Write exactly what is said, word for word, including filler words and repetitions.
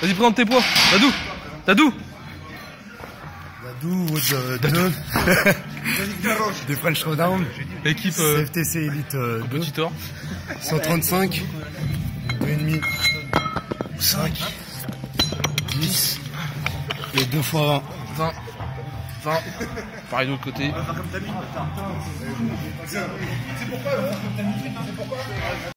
Vas-y, présente tes poids. Dadou. Dadou. Dadou, de, de, des French Showdown. Équipe euh, C F T C Elite euh, deux. Petit Or. cent trente-cinq. deux virgule cinq. cinq. dix. Et deux fois vingt. vingt. vingt. Pareil de l'autre côté.